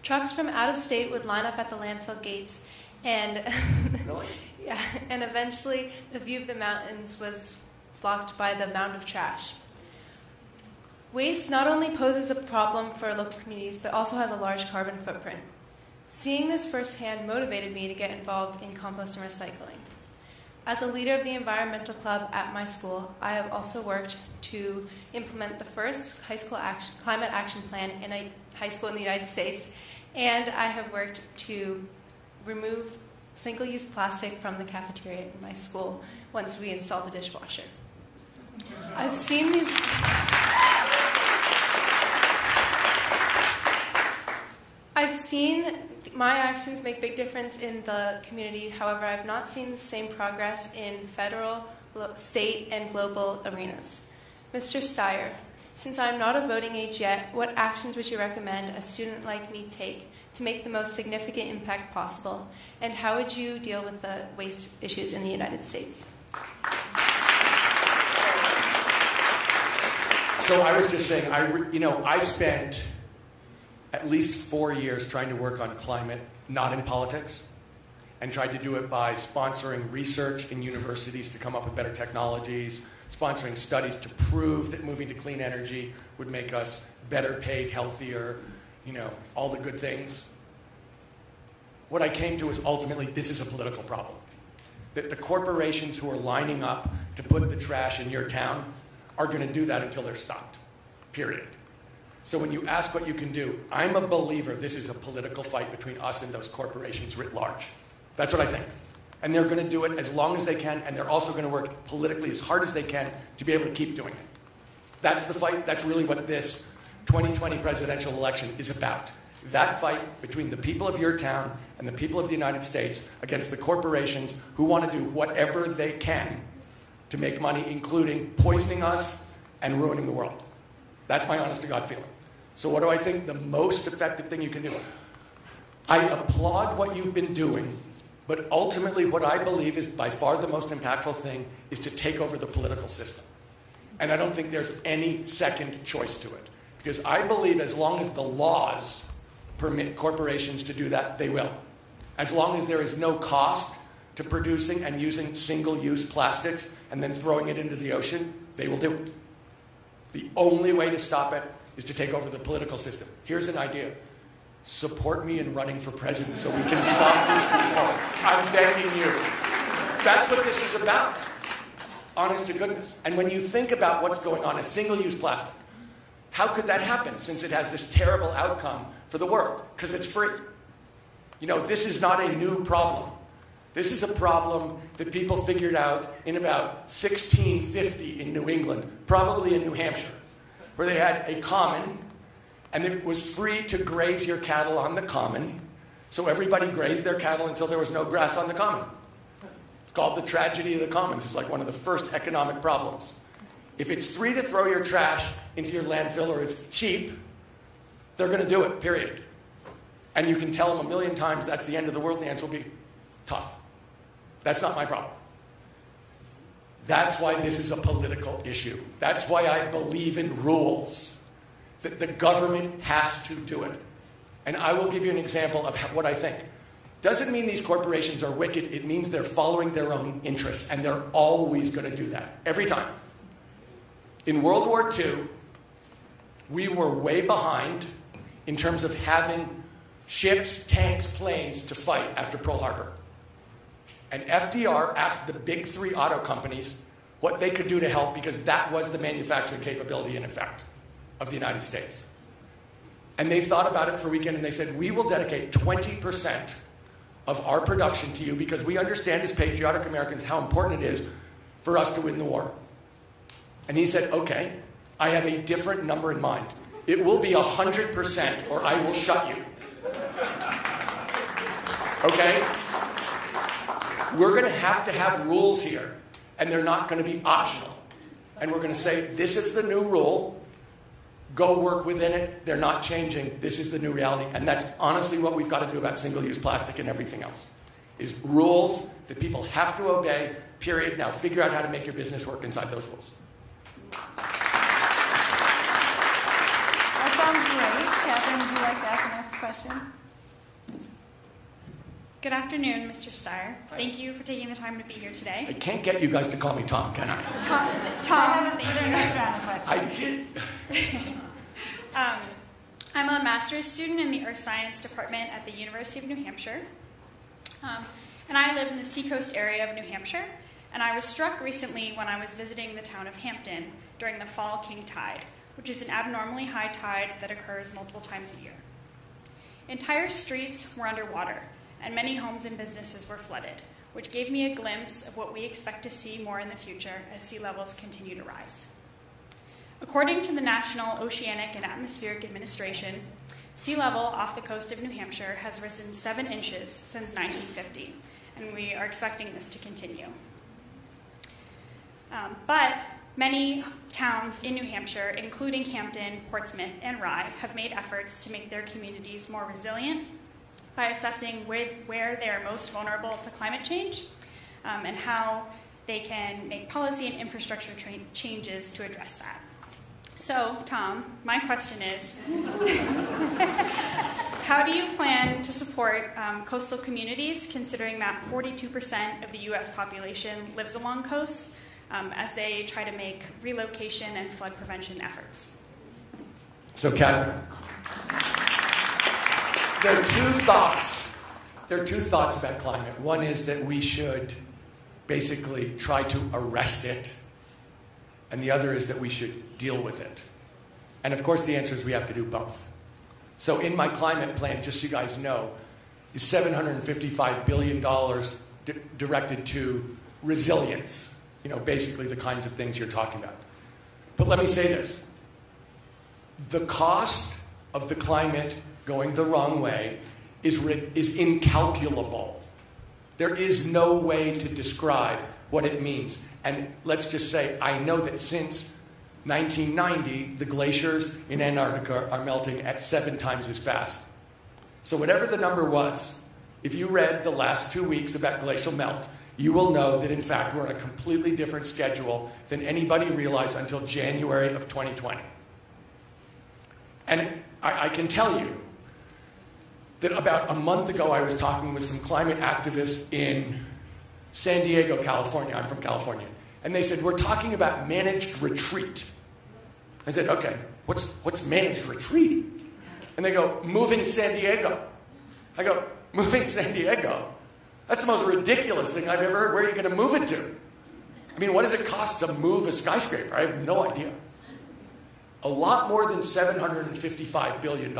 Trucks from out of state would line up at the landfill gates, and Really? yeah, and eventually the view of the mountains was blocked by the mound of trash. Waste not only poses a problem for local communities, but also has a large carbon footprint. Seeing this firsthand motivated me to get involved in compost and recycling. As a leader of the environmental club at my school, I have also worked to implement the first high school climate action plan in a high school in the United States, and I have worked to remove single-use plastic from the cafeteria in my school once we install the dishwasher. I've seen these... I've seen my actions make big difference in the community. However, I've not seen the same progress in federal, state, and global arenas. Mr. Steyer, since I'm not of voting age yet, what actions would you recommend a student like me take to make the most significant impact possible? And how would you deal with the waste issues in the United States? So I was just saying, I spent at least 4 years trying to work on climate, not in politics, and tried to do it by sponsoring research in universities to come up with better technologies, sponsoring studies to prove that moving to clean energy would make us better paid, healthier, all the good things. What I came to is ultimately this is a political problem. That the corporations who are lining up to put the trash in your town are going to do that until they're stopped, period. So when you ask what you can do, I'm a believer this is a political fight between us and those corporations writ large. That's what I think. And they're going to do it as long as they can, and they're also going to work politically as hard as they can to be able to keep doing it. That's the fight. That's really what this 2020 presidential election is about. That fight between the people of your town and the people of the United States against the corporations who want to do whatever they can to make money, including poisoning us and ruining the world. That's my honest-to-God feeling. So what do I think the most effective thing you can do? I applaud what you've been doing, but ultimately what I believe is by far the most impactful thing is to take over the political system. And I don't think there's any second choice to it. Because I believe as long as the laws permit corporations to do that, they will. As long as there is no cost to producing and using single-use plastics and then throwing it into the ocean, they will do it. The only way to stop it is to take over the political system. Here's an idea. Support me in running for president so we can stop these people. I'm begging you. That's what this is about. Honest to goodness. And when you think about what's going on, a single-use plastic, how could that happen since it has this terrible outcome for the world? Because it's free. This is not a new problem. This is a problem that people figured out in about 1650 in New England, probably in New Hampshire, where they had a common, and it was free to graze your cattle on the common, so everybody grazed their cattle until there was no grass on the common. It's called the tragedy of the commons. It's like one of the first economic problems. If it's free to throw your trash into your landfill or it's cheap, they're going to do it, period. And you can tell them 1,000,000 times that's the end of the world, and the answer will be tough. That's not my problem. That's why this is a political issue. That's why I believe in rules, that the government has to do it. And I will give you an example of what I think. Doesn't mean these corporations are wicked. It means they're following their own interests, and they're always going to do that, every time. In World War II, we were way behind in terms of having ships, tanks, planes to fight after Pearl Harbor. And FDR asked the big three auto companies what they could do to help because that was the manufacturing capability, in effect, of the United States. And they thought about it for a weekend and they said, we will dedicate 20% of our production to you because we understand as patriotic Americans how important it is for us to win the war. And he said, okay, I have a different number in mind. It will be 100% or I will shut you. Okay? We're going to have rules here, and they're not going to be optional. And we're going to say, this is the new rule. Go work within it. They're not changing. This is the new reality. And that's honestly what we've got to do about single-use plastic and everything else, is rules that people have to obey, period. Now figure out how to make your business work inside those rules. That sounds great. Catherine, would you like to ask an question. Good afternoon, Mr. Steyer. Thank you for taking the time to be here today. I can't get you guys to call me Tom, can I? Tom. I did. I'm a master's student in the Earth Science Department at the University of New Hampshire. And I live in the Seacoast area of New Hampshire. And I was struck recently when I was visiting the town of Hampton during the fall king tide, which is an abnormally high tide that occurs multiple times a year. Entire streets were underwater, and many homes and businesses were flooded, which gave me a glimpse of what we expect to see more in the future as sea levels continue to rise. According to the National Oceanic and Atmospheric Administration, sea level off the coast of New Hampshire has risen 7 inches since 1950, and we are expecting this to continue. But many towns in New Hampshire, including Hampton, Portsmouth, and Rye, have made efforts to make their communities more resilient by assessing where they are most vulnerable to climate change and how they can make policy and infrastructure changes to address that. So, Tom, my question is, how do you plan to support coastal communities, considering that 42% of the U.S. population lives along coasts, as they try to make relocation and flood prevention efforts? So, Catherine, there are two thoughts. There are two thoughts about climate. One is that we should basically try to arrest it, and the other is that we should deal with it. And of course, the answer is we have to do both. So in my climate plan, just so you guys know, is $755 billion directed to resilience, basically the kinds of things you're talking about. But let me say this. The cost of the climate going the wrong way is incalculable. There is no way to describe what it means. And let's just say, I know that since 1990, the glaciers in Antarctica are melting at 7 times as fast. So whatever the number was, if you read the last 2 weeks about glacial melt, you will know that, in fact, we're on a completely different schedule than anybody realized until January of 2020. And I can tell you that about a month ago, I was talking with some climate activists in San Diego, California. I'm from California. And they said, we're talking about managed retreat. I said, okay, what's managed retreat? And they go, moving San Diego. I go, moving San Diego? That's the most ridiculous thing I've ever heard. Where are you going to move it to? I mean, what does it cost to move a skyscraper? I have no idea. A lot more than $755 billion.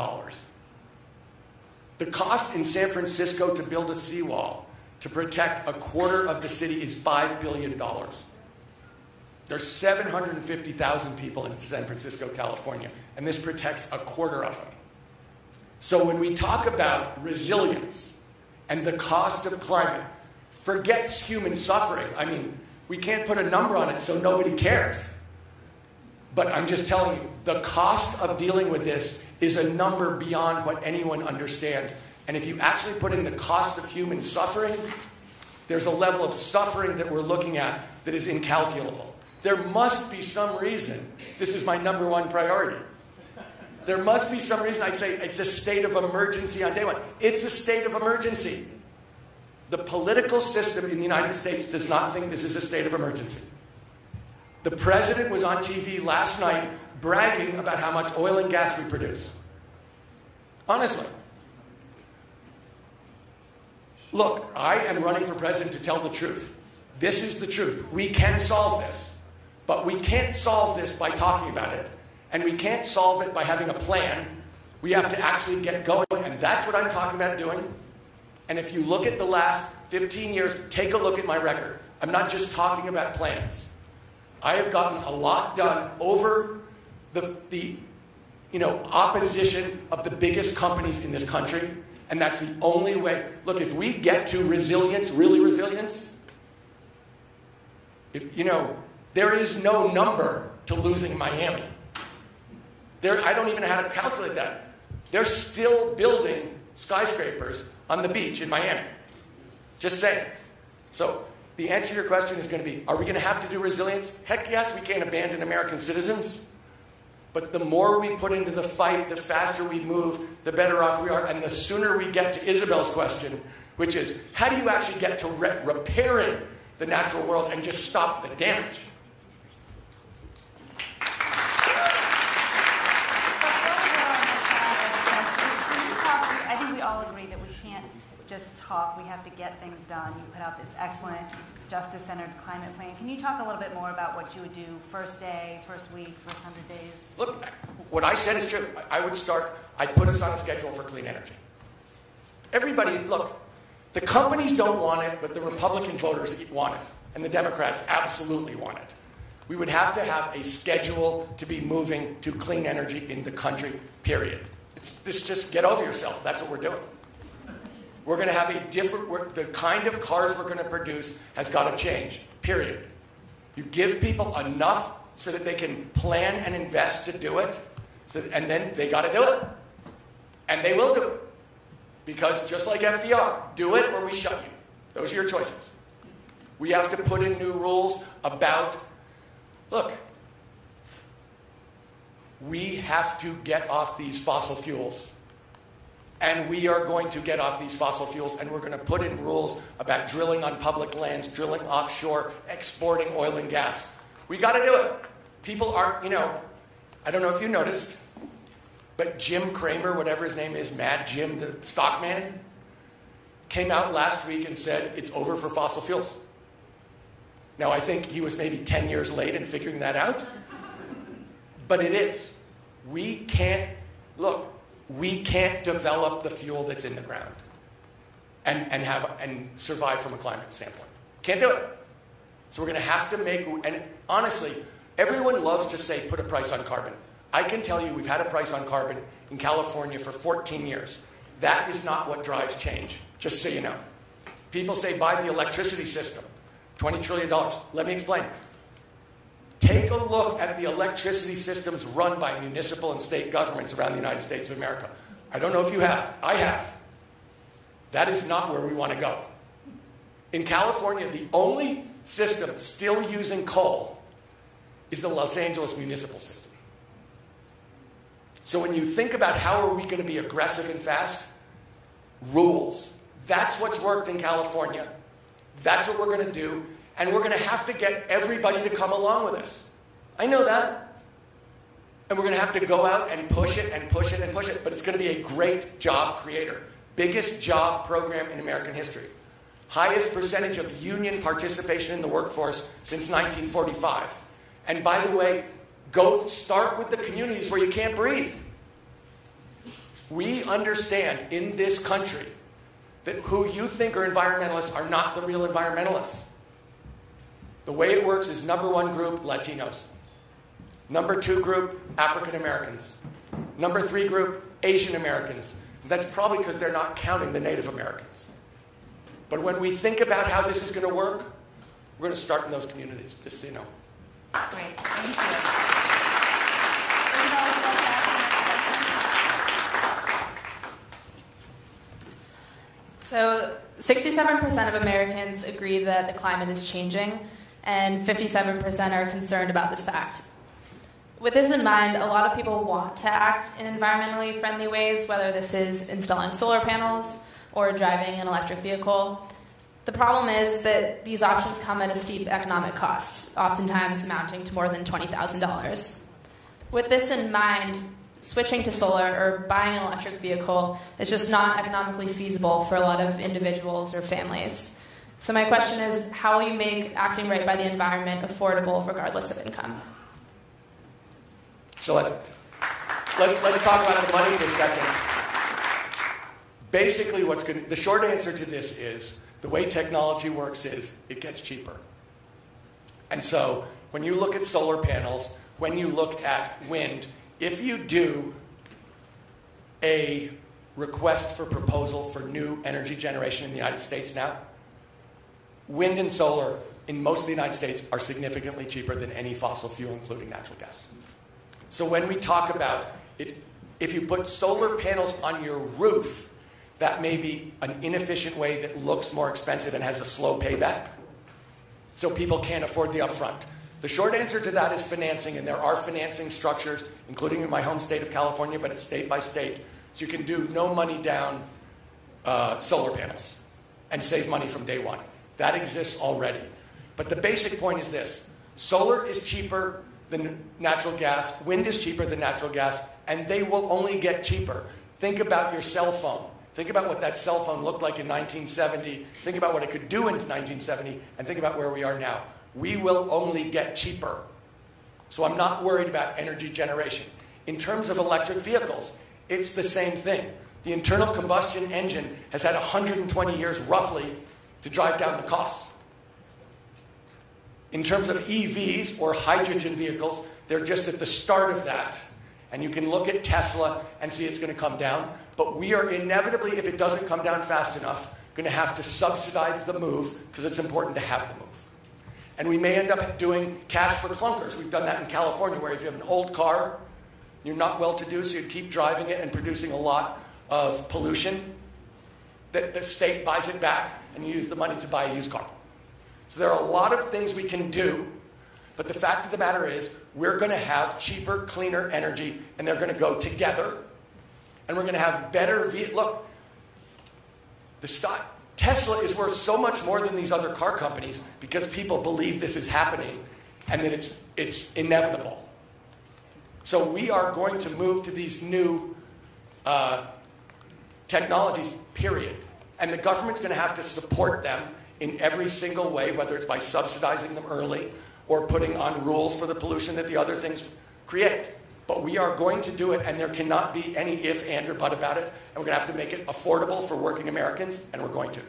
The cost in San Francisco to build a seawall to protect a quarter of the city is $5 billion. There's 750,000 people in San Francisco, California, and this protects a quarter of them. So when we talk about resilience and the cost of climate, forgets human suffering. I mean, we can't put a number on it so nobody cares. But I'm just telling you, the cost of dealing with this is a number beyond what anyone understands. And if you actually put in the cost of human suffering, there's a level of suffering that we're looking at that is incalculable. There must be some reason. This is my number one priority. There must be some reason I'd say it's a state of emergency on day one. It's a state of emergency. The political system in the United States does not think this is a state of emergency. The president was on TV last night bragging about how much oil and gas we produce. Honestly. Look, I am running for president to tell the truth. This is the truth. We can solve this. But we can't solve this by talking about it. And we can't solve it by having a plan. We have to actually get going. And that's what I'm talking about doing. And if you look at the last 15 years, take a look at my record. I'm not just talking about plans. I have gotten a lot done over the opposition of the biggest companies in this country. And that's the only way. Look, if we get to resilience, really resilience, there is no number to losing Miami. I don't even know how to calculate that. They're still building skyscrapers on the beach in Miami. Just saying. So the answer to your question is going to be, are we going to have to do resilience? Heck yes, we can't abandon American citizens. But the more we put into the fight, the faster we move, the better off we are. And the sooner we get to Isabel's question, which is, how do you actually get to repairing the natural world and just stop the damage? I think we all agree that we can't just talk. We have to get things done. You put out this excellent justice-centered climate plan. Can you talk a little bit more about what you would do first day, first week, first 100 days? Look, what I said is true. I'd put us on a schedule for clean energy. Everybody, look, the companies don't want it, but the Republican voters want it. And the Democrats absolutely want it. We would have to have a schedule to be moving to clean energy in the country, period. Just get over yourself. That's what we're doing. We're going to have the kind of cars we're going to produce has got to change, period. You give people enough so that they can plan and invest to do it, and then they got to do it. And they will do it. Because just like FDR, do it or we shut you. Those are your choices. We have to put in new rules about, look, we have to get off these fossil fuels. And we are going to get off these fossil fuels, and we're going to put in rules about drilling on public lands, drilling offshore, exporting oil and gas. We got to do it. People aren't, I don't know if you noticed, but Jim Cramer, whatever his name is, Mad Jim, the stock man, came out last week and said it's over for fossil fuels. Now, I think he was maybe 10 years late in figuring that out, but it is. We can't develop the fuel that's in the ground and survive from a climate standpoint. Can't do it. So we're going to have to and honestly, everyone loves to say put a price on carbon. I can tell you we've had a price on carbon in California for 14 years. That is not what drives change, just so you know. People say buy the electricity system, $20 trillion. Let me explain. Take a look at the electricity systems run by municipal and state governments around the United States of America. I don't know if you have. I have. That is not where we want to go. In California, the only system still using coal is the Los Angeles municipal system. So when you think about how are we going to be aggressive and fast, rules. That's what's worked in California. That's what we're going to do. And we're going to have to get everybody to come along with us. I know that. And we're going to have to go out and push it and push it and push it. But it's going to be a great job creator. Biggest job program in American history. Highest percentage of union participation in the workforce since 1945. And by the way, go start with the communities where you can't breathe. We understand in this country that who you think are environmentalists are not the real environmentalists. The way it works is number one group, Latinos. Number two group, African Americans. Number three group, Asian Americans. That's probably because they're not counting the Native Americans. But when we think about how this is going to work, we're going to start in those communities, just so you know. Great. Thank you. So 67% of Americans agree that the climate is changing, and 57% are concerned about this fact. With this in mind, a lot of people want to act in environmentally friendly ways, whether this is installing solar panels or driving an electric vehicle. The problem is that these options come at a steep economic cost, oftentimes amounting to more than $20,000. With this in mind, switching to solar or buying an electric vehicle is just not economically feasible for a lot of individuals or families. So my question is, how will you make acting right by the environment affordable regardless of income? So let's talk about the money for a second. Basically, the short answer to this is the way technology works is it gets cheaper. And so when you look at solar panels, when you look at wind, if you do a request for proposal for new energy generation in the United States now, wind and solar in most of the United States are significantly cheaper than any fossil fuel, including natural gas. So when we talk about it, if you put solar panels on your roof, that may be an inefficient way that looks more expensive and has a slow payback. So people can't afford the upfront. The short answer to that is financing, and there are financing structures, including in my home state of California, but it's state by state. So you can do no money down solar panels and save money from day one. That exists already. But the basic point is this. Solar is cheaper than natural gas. Wind is cheaper than natural gas. And they will only get cheaper. Think about your cell phone. Think about what that cell phone looked like in 1970. Think about what it could do in 1970. And think about where we are now. We will only get cheaper. So I'm not worried about energy generation. In terms of electric vehicles, it's the same thing. The internal combustion engine has had 120 years, roughly, to drive down the costs. In terms of EVs, or hydrogen vehicles, they're just at the start of that. And you can look at Tesla and see it's going to come down. But we are inevitably, if it doesn't come down fast enough, going to have to subsidize the move because it's important to have the move. And we may end up doing cash for clunkers. We've done that in California, where if you have an old car, you're not well-to-do, so you keep driving it and producing a lot of pollution. The state buys it back, and you use the money to buy a used car. So there are a lot of things we can do, but the fact of the matter is we're going to have cheaper, cleaner energy, and they're going to go together. And we're going to have better look, Tesla is worth so much more than these other car companies because people believe this is happening and that it's inevitable. So we are going to move to these new technologies, period. And the government's going to have to support them in every single way, whether it's by subsidizing them early or putting on rules for the pollution that the other things create. But we are going to do it, and there cannot be any if, and, or but about it. And we're going to have to make it affordable for working Americans, and we're going to.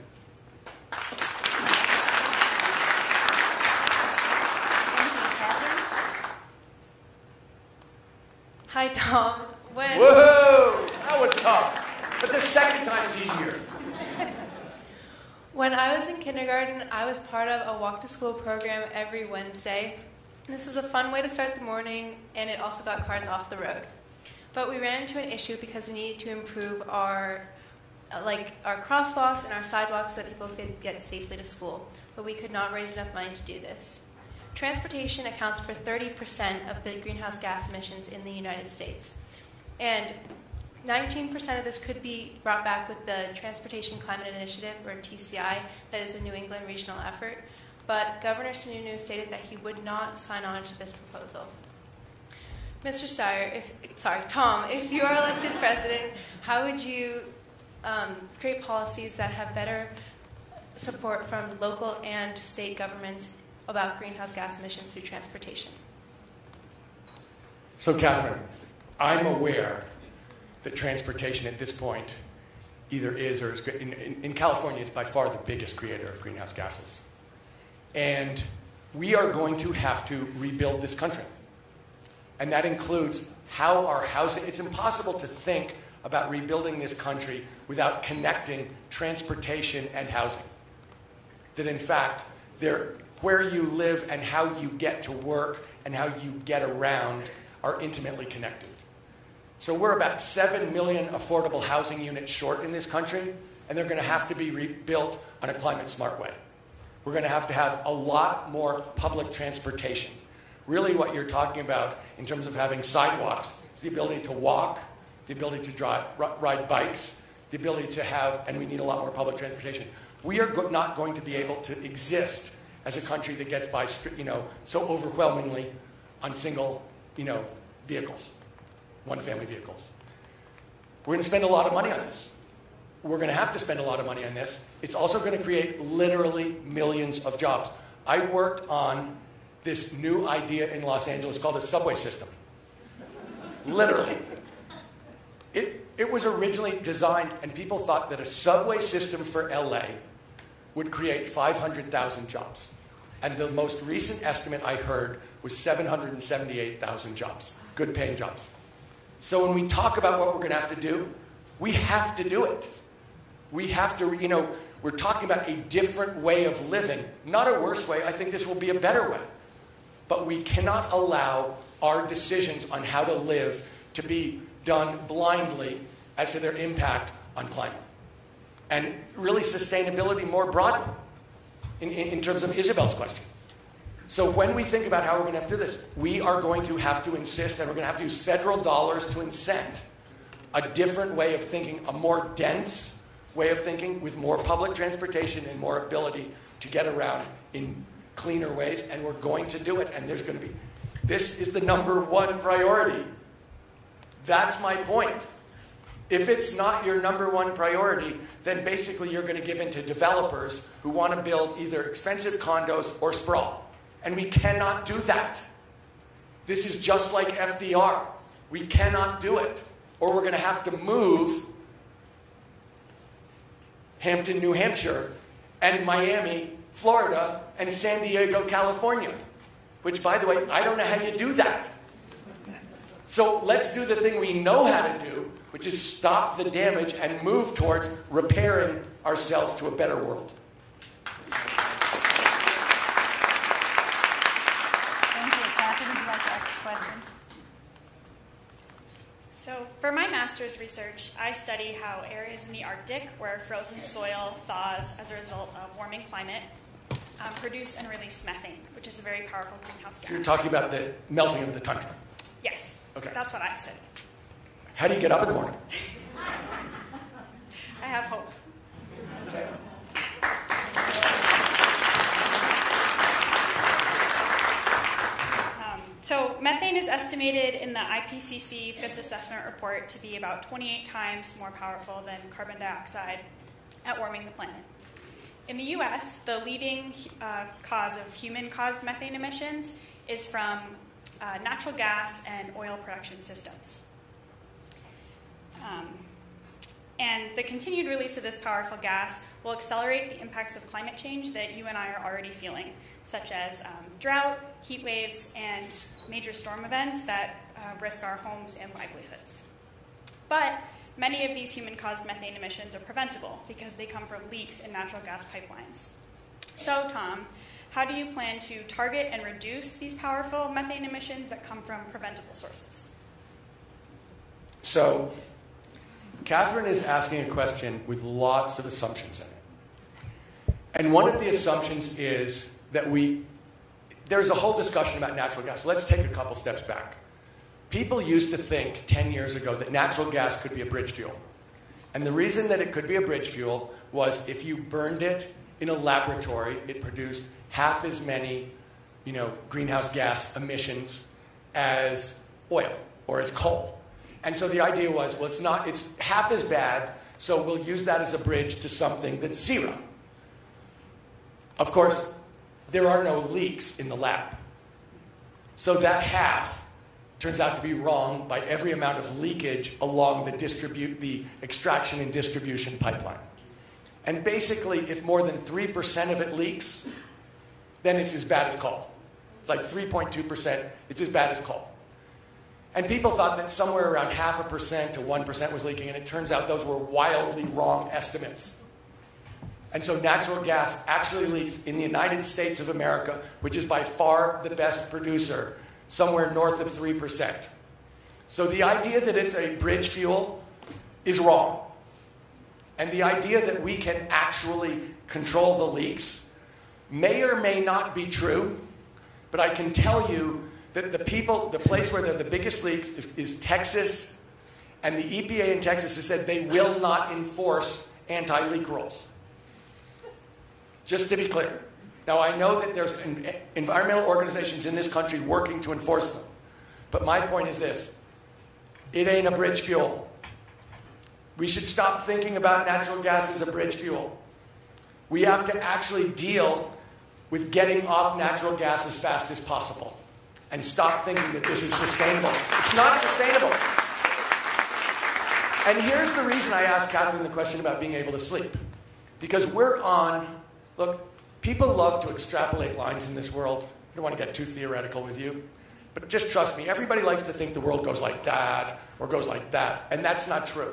Hi, Tom. Whoa! That was tough. But the second time is easier. When I was in kindergarten, I was part of a walk-to-school program every Wednesday. This was a fun way to start the morning, and it also got cars off the road. But we ran into an issue because we needed to improve our crosswalks and our sidewalks so that people could get safely to school. But we could not raise enough money to do this. Transportation accounts for 30% of the greenhouse gas emissions in the United States. And 19% of this could be brought back with the Transportation Climate Initiative, or TCI, that is a New England regional effort. But Governor Sununu stated that he would not sign on to this proposal. Mr. Tom, if you are elected president, how would you create policies that have better support from local and state governments about greenhouse gas emissions through transportation? So, Catherine, I'm aware that transportation at this point either is or is good. In California, it's by far the biggest creator of greenhouse gases. And we are going to have to rebuild this country. And that includes how our housing, it's impossible to think about rebuilding this country without connecting transportation and housing. That in fact, where you live and how you get to work and how you get around are intimately connected. So we're about 7 million affordable housing units short in this country, and they're going to have to be rebuilt on a climate-smart way. We're going to have a lot more public transportation. Really what you're talking about in terms of having sidewalks is the ability to walk, the ability to ride bikes, the ability to have, and we need a lot more public transportation. We are not going to be able to exist as a country that gets by, so overwhelmingly on single, vehicles, one-family vehicles. We're going to spend a lot of money on this. We're going to have to spend a lot of money on this. It's also going to create literally millions of jobs. I worked on this new idea in Los Angeles called a subway system. Literally. It was originally designed, and people thought that a subway system for LA would create 500,000 jobs. And the most recent estimate I heard was 778,000 jobs, good-paying jobs. So when we talk about what we're going to have to do, we have to do it. We have to, we're talking about a different way of living, not a worse way. I think this will be a better way. But we cannot allow our decisions on how to live to be done blindly as to their impact on climate. And really sustainability more broadly, in terms of Isabel's question. So when we think about how we're going to have to do this, we are going to have to insist, and we're going to have to use federal dollars to incent a different way of thinking, a more dense way of thinking with more public transportation and more ability to get around in cleaner ways, and we're going to do it, and there's going to be... This is the number one priority. That's my point. If it's not your number one priority, then basically you're going to give in to developers who want to build either expensive condos or sprawl. And we cannot do that. This is just like FDR. We cannot do it. Or we're going to have to move Hampton, New Hampshire, and Miami, Florida, and San Diego, California. Which, by the way, I don't know how you do that. So let's do the thing we know how to do, which is stop the damage and move towards repairing ourselves to a better world. Thank you. Kathy, would you like to ask a question? So for my master's research, I study how areas in the Arctic where frozen soil thaws as a result of warming climate produce and release methane, which is a very powerful greenhouse gas. So you're talking about the melting of the tundra. Yes. Okay. That's what I study. How do you get up in the morning? I have hope. Okay. So methane is estimated in the IPCC Fifth Assessment Report to be about 28 times more powerful than carbon dioxide at warming the planet. In the US, the leading cause of human-caused methane emissions is from natural gas and oil production systems. And the continued release of this powerful gas will accelerate the impacts of climate change that you and I are already feeling, such as drought, heat waves, and major storm events that risk our homes and livelihoods. But many of these human-caused methane emissions are preventable because they come from leaks in natural gas pipelines. So, Tom, how do you plan to target and reduce these powerful methane emissions that come from preventable sources? So, Catherine is asking a question with lots of assumptions in it. And one of the assumptions is that there's a whole discussion about natural gas. Let's take a couple steps back. People used to think 10 years ago that natural gas could be a bridge fuel. And the reason that it could be a bridge fuel was if you burned it in a laboratory, it produced half as many, greenhouse gas emissions as oil or as coal. And so the idea was, well, it's half as bad, so we'll use that as a bridge to something that's zero. Of course, there are no leaks in the lab. So that half turns out to be wrong by every amount of leakage along the extraction and distribution pipeline. And basically, if more than 3% of it leaks, then it's as bad as coal. It's like 3.2%, it's as bad as coal. And people thought that somewhere around 0.5% to 1% was leaking, and it turns out those were wildly wrong estimates. And so natural gas actually leaks in the United States of America, which is by far the best producer, somewhere north of 3%. So the idea that it's a bridge fuel is wrong. And the idea that we can actually control the leaks may or may not be true, but I can tell you that the place where there are the biggest leaks is Texas, and the EPA in Texas has said they will not enforce anti-leak rules. Just to be clear. Now, I know that there's environmental organizations in this country working to enforce them, but my point is this. It ain't a bridge fuel. We should stop thinking about natural gas as a bridge fuel. We have to actually deal with getting off natural gas as fast as possible. And stop thinking that this is sustainable. It's not sustainable. And here's the reason I asked Catherine the question about being able to sleep. Because look, people love to extrapolate lines in this world. I don't want to get too theoretical with you. But just trust me, everybody likes to think the world goes like that or goes like that. And that's not true.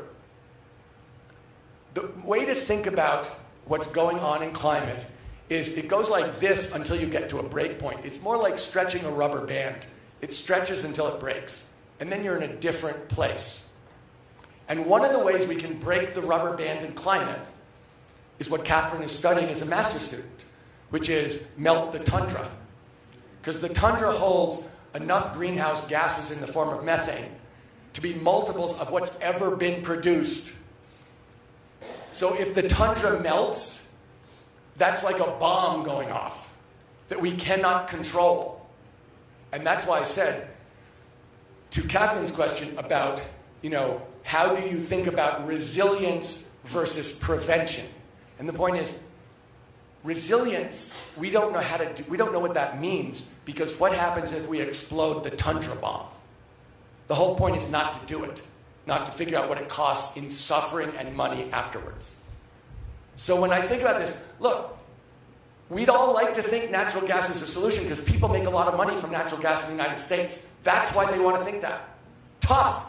The way to think about what's going on in climate is it goes like this until you get to a break point. It's more like stretching a rubber band. It stretches until it breaks. And then you're in a different place. And one of the ways we can break the rubber band in climate is what Catherine is studying as a master's student, which is melt the tundra. because the tundra holds enough greenhouse gases in the form of methane to be multiples of what's ever been produced. So if the tundra melts, that's like a bomb going off that we cannot control. And that's why I said, to Catherine's question about, how do you think about resilience versus prevention? And the point is, resilience, we don't know how to do, we don't know what that means, because what happens if we explode the tundra bomb? The whole point is not to do it, not to figure out what it costs in suffering and money afterwards. So when I think about this, look, we'd all like to think natural gas is a solution because people make a lot of money from natural gas in the United States. That's why they want to think that. Tough.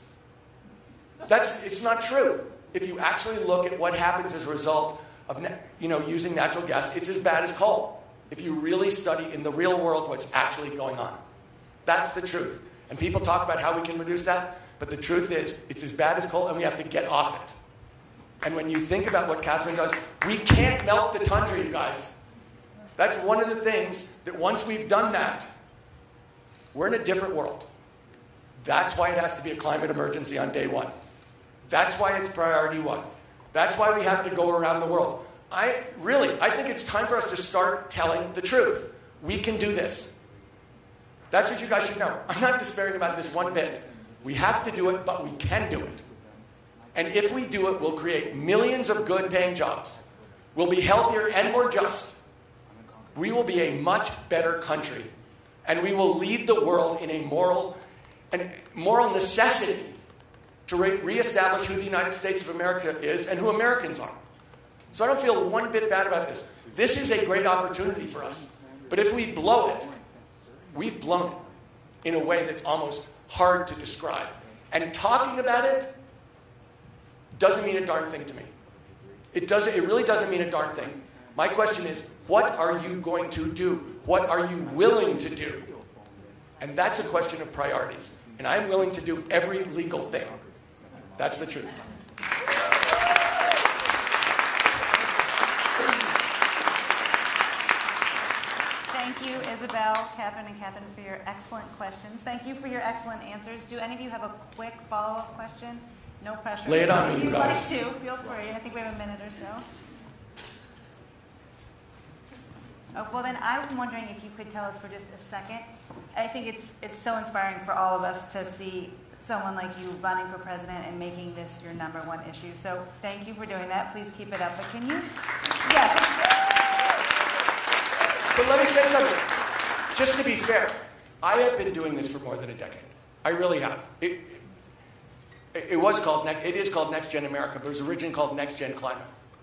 It's not true. If you actually look at what happens as a result of using natural gas, it's as bad as coal. If you really study in the real world what's actually going on. That's the truth. And people talk about how we can reduce that, but the truth is it's as bad as coal and we have to get off it. And when you think about what Catherine does, we can't melt the tundra, you guys. That's one of the things that once we've done that, we're in a different world. That's why it has to be a climate emergency on day one. That's why it's priority one. That's why we have to go around the world. I think it's time for us to start telling the truth. We can do this. That's what you guys should know. I'm not despairing about this one bit. We have to do it, but we can do it. And if we do it, we'll create millions of good-paying jobs. We'll be healthier and more just. We will be a much better country. And we will lead the world in a moral necessity to reestablish who the United States of America is and who Americans are. So I don't feel one bit bad about this. This is a great opportunity for us. But if we blow it, we've blown it in a way that's almost hard to describe. And talking about it doesn't mean a darn thing to me. It really doesn't mean a darn thing. My question is, what are you going to do? What are you willing to do? And that's a question of priorities. And I'm willing to do every legal thing. That's the truth. Thank you, Isabel, Catherine, and Catherine, for your excellent questions. Thank you for your excellent answers. Do any of you have a quick follow-up question? No pressure. Lay it on me, you guys. If you'd like to, feel free. I think we have a minute or so. Well, then I'm wondering if you could tell us for just a second. I think it's so inspiring for all of us to see someone like you running for president and making this your number one issue. So thank you for doing that. Please keep it up. But can you? Yes. But let me say something. Just to be fair, I have been doing this for more than a decade. I really have. It is called Next Gen America, but it was originally called Next Gen Climate.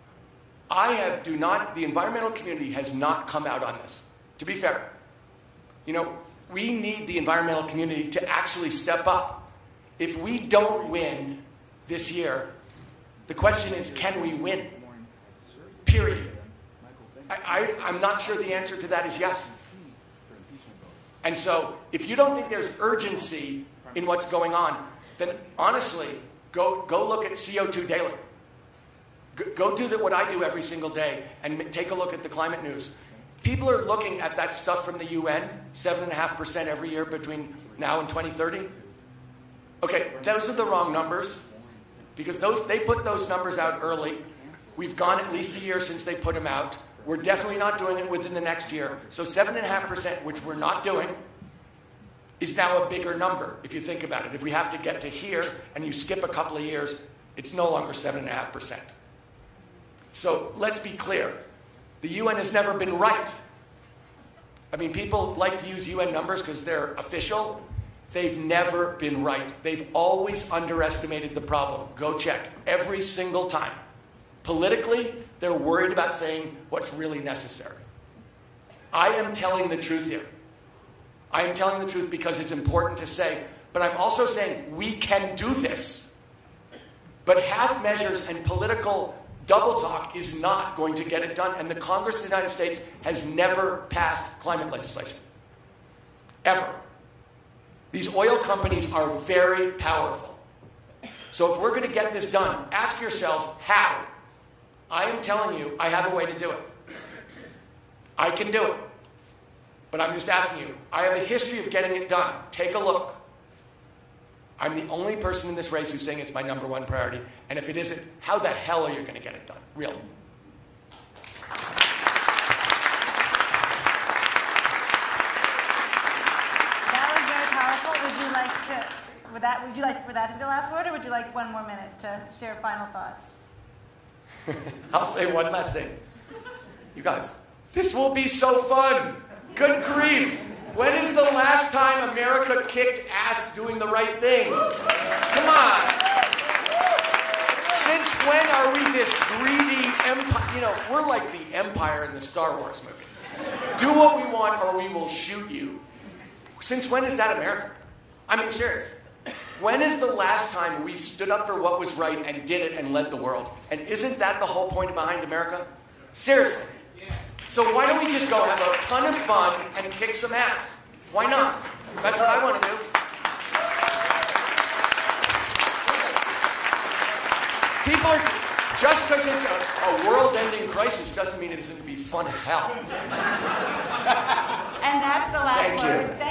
The environmental community has not come out on this. To be fair, we need the environmental community to actually step up. If we don't win this year, the question is, can we win? Period. I'm not sure the answer to that is yes. And so, if you don't think there's urgency in what's going on, then honestly, go look at CO2 Daily. Go do what I do every single day and take a look at the climate news. People are looking at that stuff from the UN, 7.5% every year between now and 2030. Okay, those are the wrong numbers because they put those numbers out early. We've gone at least a year since they put them out. We're definitely not doing it within the next year. So 7.5%, which we're not doing, is now a bigger number if you think about it. If we have to get to here and you skip a couple of years, it's no longer 7.5%. So let's be clear. The UN has never been right. I mean, people like to use UN numbers because they're official. They've never been right. They've always underestimated the problem. Go check every single time. Politically, they're worried about saying what's really necessary. I am telling the truth here. I am telling the truth because it's important to say, but I'm also saying we can do this. But half measures and political double talk is not going to get it done. And the Congress of the United States has never passed climate legislation. Ever. These oil companies are very powerful. So if we're going to get this done, ask yourselves how. I am telling you, I have a way to do it. I can do it. But I'm just asking you, I have a history of getting it done. Take a look. I'm the only person in this race who's saying it's my number one priority. And if it isn't, how the hell are you going to get it done? Really? That was very powerful. Would you like for that to be the last word, or would you like one more minute to share final thoughts? I'll say one last thing. You guys, this will be so fun. Good grief. When is the last time America kicked ass doing the right thing? Come on. Since when are we this greedy empire? You know, we're like the Empire in the Star Wars movie. Do what we want or we will shoot you. Since when is that America? I mean, serious. When is the last time we stood up for what was right and did it and led the world? And isn't that the whole point behind America? Seriously. So why don't we just go have a ton of fun and kick some ass? Why not? That's what I want to do. People are... Just because it's a world-ending crisis doesn't mean it isn't going to be fun as hell. And that's the last word.